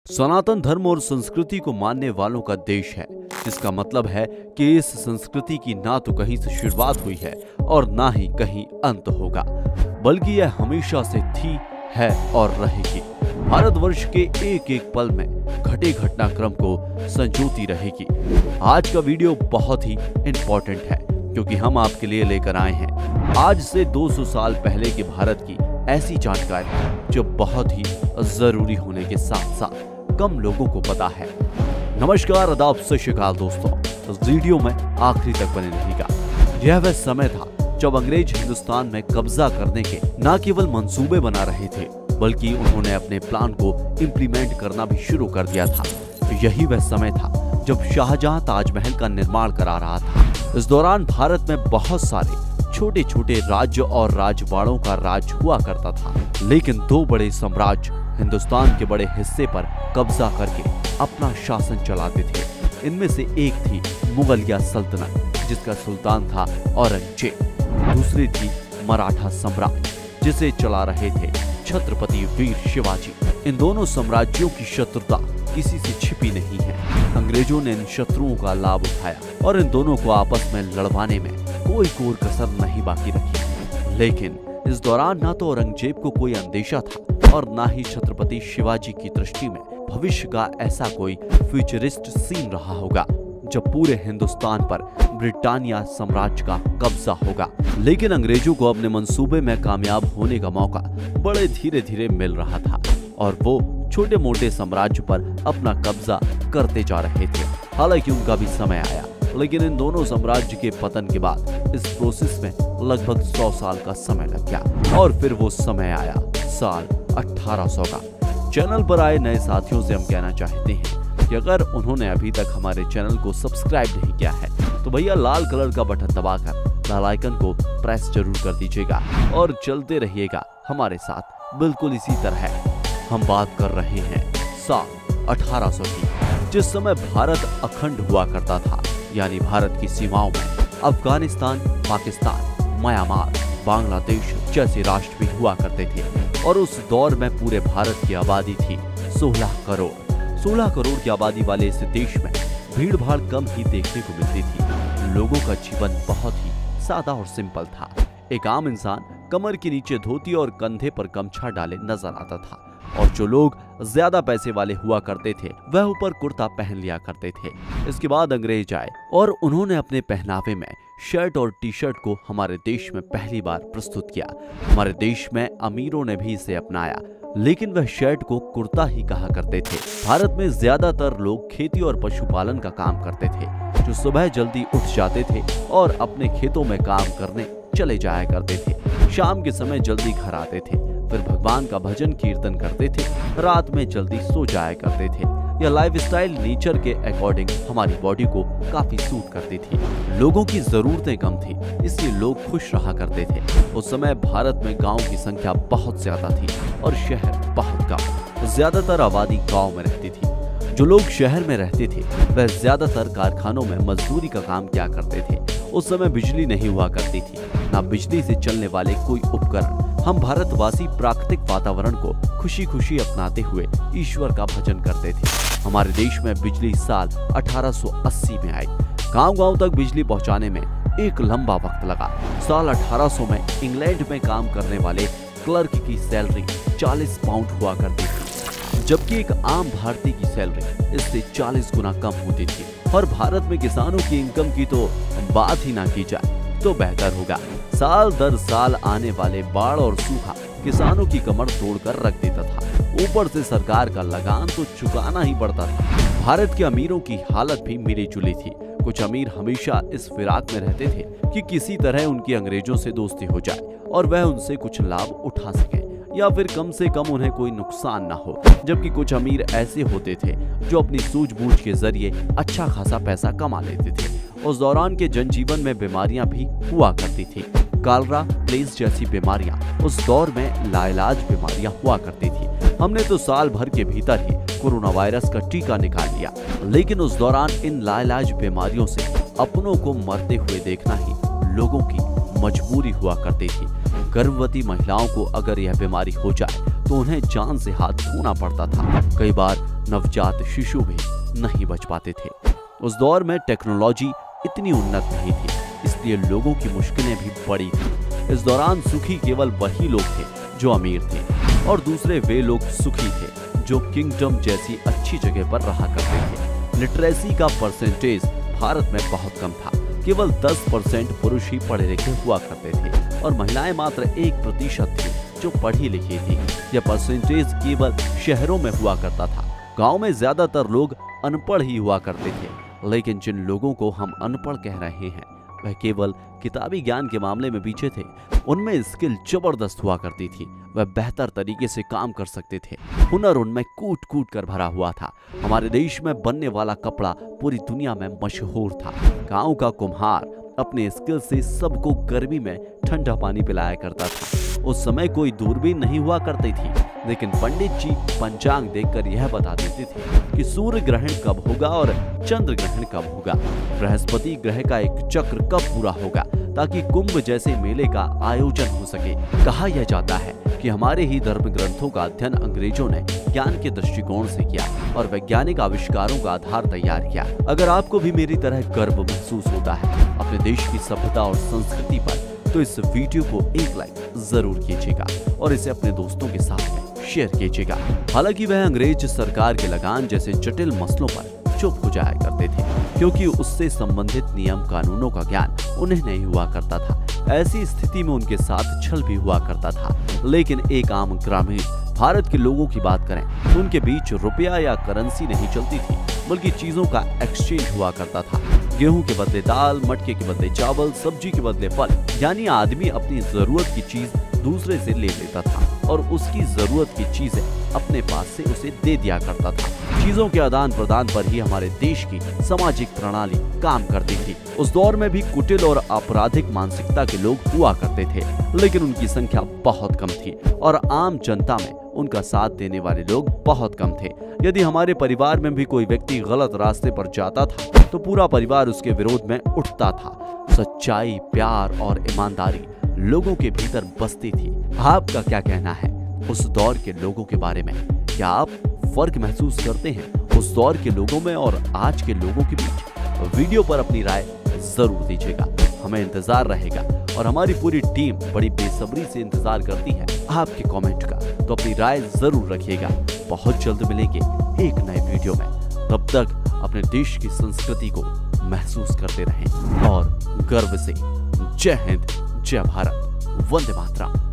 सनातन धर्म और संस्कृति को मानने वालों का देश है, जिसका मतलब है कि इस संस्कृति की ना तो कहीं से शुरुआत हुई है और ना ही कहीं अंत होगा, बल्कि यह हमेशा से थी, है और रहेगी। भारतवर्ष के एक एक पल में घटे घटनाक्रम को संजोती रहेगी। आज का वीडियो बहुत ही इंपॉर्टेंट है, क्योंकि हम आपके लिए लेकर आए हैं आज से 200 साल पहले के भारत की ऐसी जानकारी जो बहुत ही जरूरी होने के साथ साथ कम लोगों को पता है। नमस्कार, आदाब, सत श्री अकाल दोस्तों। इस वीडियो में आखिरी तक बने रहिएगा। यह वह समय था जब अंग्रेज हिंदुस्तान में कब्जा करने के न केवल मंसूबे बना रहे थे, बल्कि उन्होंने अपने प्लान को इम्प्लीमेंट करना भी शुरू कर दिया था। यही वह समय था जब शाहजहां ताजमहल का निर्माण करा रहा था। इस दौरान भारत में बहुत सारे छोटे छोटे राज्य और राजवाड़ों का राज हुआ करता था, लेकिन दो बड़े साम्राज्य हिंदुस्तान के बड़े हिस्से पर कब्जा करके अपना शासन चलाते थे। इनमें से एक थी मुगलिया सल्तनत, जिसका सुल्तान था औरंगजेब। दूसरी थी मराठा साम्राज्य, जिसे चला रहे थे छत्रपति वीर शिवाजी। इन दोनों साम्राज्यों की शत्रुता किसी से छिपी नहीं है। अंग्रेजों ने इन शत्रुओं का लाभ उठाया और इन दोनों को आपस में लड़वाने में कोई कोर कसर नहीं बाकी रखी। लेकिन इस दौरान ना तो औरंगजेब को कोई अंदेशा था और ना ही छत्रपति शिवाजी की दृष्टि में भविष्य का ऐसा कोई फ्यूचरिस्ट सीन रहा होगा जब पूरे हिंदुस्तान पर ब्रिटानिया साम्राज्य का कब्जा होगा। लेकिन अंग्रेजों को अपने मंसूबे में कामयाब होने का मौका बड़े धीरे धीरे मिल रहा था और वो छोटे मोटे साम्राज्य पर अपना कब्जा करते जा रहे थे। हालांकि उनका भी समय आया, लेकिन इन दोनों साम्राज्य के पतन के बाद इस प्रोसेस में लगभग 100 साल का समय लग गया। और फिर वो समय आया साल 1800 का। चैनल पर आए नए साथियों से हम कहना चाहते हैं कि अगर उन्होंने अभी तक हमारे चैनल को सब्सक्राइब नहीं किया है तो भैया लाल कलर का बटन दबाकर बेल आइकन को प्रेस जरूर कर दीजिएगा और चलते रहिएगा हमारे साथ। बिल्कुल इसी तरह हम बात कर रहे हैं साल 1800 की, जिस समय भारत अखंड हुआ करता था। यानी भारत की सीमाओं में अफगानिस्तान, पाकिस्तान, म्यांमार, बांग्लादेश जैसे राष्ट्र भी हुआ करते थे। और उस दौर में पूरे भारत की आबादी थी 16 करोड़। 16 करोड़ की आबादी वाले इस देश में भीड़ भाड़ कम ही देखने को मिलती थी। लोगों का जीवन बहुत ही सादा और सिंपल था। एक आम इंसान कमर के नीचे धोती और कंधे पर गमछा डाले नजर आता था, और जो लोग ज्यादा पैसे वाले हुआ करते थे वह ऊपर कुर्ता पहन लिया करते थे। इसके बाद अंग्रेज आए और उन्होंने अपने पहनावे में शर्ट और टी शर्ट को हमारे देश में पहली बार प्रस्तुत किया। हमारे देश में अमीरों ने भी इसे अपनाया, लेकिन वह शर्ट को कुर्ता ही कहा करते थे। भारत में ज्यादातर लोग खेती और पशुपालन का काम करते थे, जो सुबह जल्दी उठ जाते थे और अपने खेतों में काम करने चले जाया करते थे। शाम के समय जल्दी घर आते थे, फिर भगवान का भजन कीर्तन करते थे, रात में जल्दी सो जाया करते थे। यह लाइफस्टाइल नेचर के अकॉर्डिंग हमारी बॉडी को काफी सूट करती थी। लोगों की जरूरतें कम थी, इसलिए लोग खुश रहा करते थे। उस समय भारत में गांव की संख्या बहुत ज्यादा थी और शहर बहुत कम। ज्यादातर आबादी गांव में रहती थी। जो लोग शहर में रहते थे वह ज्यादातर कारखानों में मजदूरी का काम किया करते थे। उस समय बिजली नहीं हुआ करती थी, ना बिजली से चलने वाले कोई उपकरण। हम भारतवासी प्राकृतिक वातावरण को खुशी खुशी अपनाते हुए ईश्वर का भजन करते थे। हमारे देश में बिजली साल 1880 में आई। गांव-गांव तक बिजली पहुंचाने में एक लंबा वक्त लगा। साल 1800 में इंग्लैंड में काम करने वाले क्लर्क की सैलरी 40 पाउंड हुआ करती थी, जबकि एक आम भारतीय की सैलरी इससे 40 गुना कम होती थी। और भारत में किसानों की इनकम की तो बात ही ना की जाए तो बेहतर होगा। साल दर साल आने वाले बाढ़ और सूखा किसानों की कमर तोड़कर रख देता था। ऊपर से सरकार का लगान तो चुकाना ही पड़ता था। भारत के अमीरों की हालत भी मिली जुली थी। कुछ अमीर हमेशा इस फिराक में रहते थे कि किसी तरह उनकी अंग्रेजों से दोस्ती हो जाए और वह उनसे कुछ लाभ उठा सके, या फिर कम से कम उन्हें कोई नुकसान ना हो। जबकि कुछ अमीर ऐसे होते थे जो अपनी सूझबूझ के जरिए अच्छा खासा पैसा कमा लेते थे। उस दौरान के जनजीवन में बीमारियां भी हुआ करती थी। कालरा, प्लेग जैसी बीमारियां उस दौर में लाइलाज बीमारियां हुआ करती थी। हमने तो साल भर के भीतर ही कोरोना वायरस का टीका निकाल लिया, लेकिन उस दौरान इन लाइलाज बीमारियों से अपनों को मरते हुए देखना ही लोगों की मजबूरी हुआ करती थी। गर्भवती महिलाओं को अगर यह बीमारी हो जाए तो उन्हें जान से हाथ धोना पड़ता था। कई बार नवजात शिशु भी नहीं बच पाते थे। उस दौर में टेक्नोलॉजी इतनी उन्नत नहीं थी, इसलिए लोगों की मुश्किलें भी बड़ी थी। इस दौरान सुखी केवल वही लोग थे जो अमीर थे, और दूसरे वे लोग सुखी थे जो किंगडम जैसी अच्छी जगह पर रहा करते थे। लिटरेसी का परसेंटेज भारत में बहुत कम था, केवल 10% पुरुष ही पढ़े लिखे हुआ करते थे और महिलाएं मात्र 1% थी जो पढ़ी लिखी थी। यह परसेंटेज केवल शहरों में हुआ करता था, गांव में ज्यादातर लोग अनपढ़ ही हुआ करते थे। लेकिन जिन लोगों को हम अनपढ़ कह रहे हैं वह केवल किताबी ज्ञान के मामले में पीछे थे। उनमें स्किल जबरदस्त हुआ करती थी, वह बेहतर तरीके से काम कर सकते थे, हुनर उनमें कूट कूट कर भरा हुआ था। हमारे देश में बनने वाला कपड़ा पूरी दुनिया में मशहूर था। गांव का कुम्हार अपने स्किल से सबको गर्मी में ठंडा पानी पिलाया करता था। उस समय कोई दूरबीन नहीं हुआ करती थी, लेकिन पंडित जी पंचांग देखकर यह बता देते थे कि सूर्य ग्रहण कब होगा और चंद्र ग्रहण कब होगा, बृहस्पति ग्रह का एक चक्र कब पूरा होगा, ताकि कुंभ जैसे मेले का आयोजन हो सके। कहा यह जाता है कि हमारे ही धर्म ग्रंथों का अध्ययन अंग्रेजों ने ज्ञान के दृष्टिकोण से किया और वैज्ञानिक आविष्कारों का आधार तैयार किया। अगर आपको भी मेरी तरह गर्व महसूस होता है अपने देश की सभ्यता और संस्कृति पर, तो इस वीडियो को एक लाइक जरूर कीजिएगा और इसे अपने दोस्तों के साथ में शेयर कीजिएगा। हालांकि वह अंग्रेज सरकार के लगान जैसे जटिल मसलों पर चुप हो जाया करते थे, क्योंकि उससे संबंधित नियम कानूनों का ज्ञान उन्हें नहीं हुआ करता था। ऐसी स्थिति में उनके साथ छल भी हुआ करता था। लेकिन एक आम ग्रामीण भारत के लोगों की बात करें तो उनके बीच रुपया या करेंसी नहीं चलती थी, बल्कि चीजों का एक्सचेंज हुआ करता था। गेहूं के बदले दाल, मटके के बदले चावल, सब्जी के बदले फल, यानी आदमी अपनी जरूरत की चीज दूसरे से ले लेता था और उसकी जरूरत की चीजें अपने पास से उसे दे दिया करता था। चीजों के आदान प्रदान पर ही हमारे देश की सामाजिक प्रणाली काम करती थी। उस दौर में भी कुटिल और आपराधिक मानसिकता के लोग हुआ करते थे, लेकिन उनकी संख्या बहुत कम थी और आम जनता में उनका साथ देने वाले लोग बहुत कम थे। यदि हमारे परिवार में भी कोई व्यक्ति गलत रास्ते पर जाता था तो पूरा परिवार उसके विरोध में उठता था। सच्चाई, प्यार और ईमानदारी लोगों के भीतर बसती थी। आपका क्या कहना है उस दौर के लोगों के बारे में? क्या आप फर्क महसूस करते हैं उस दौर के लोगों में और आज के लोगों के बीच? वीडियो पर अपनी राय जरूर दीजिएगा, हमें इंतजार रहेगा और हमारी पूरी टीम बड़ी बेसब्री से इंतजार करती है आपके कमेंट का। तो अपनी राय जरूर रखिएगा। बहुत जल्द मिलेंगे एक नए वीडियो में। तब तक अपने देश की संस्कृति को महसूस करते रहें और गर्व से जय हिंद, जय भारत, वंदे मातरम।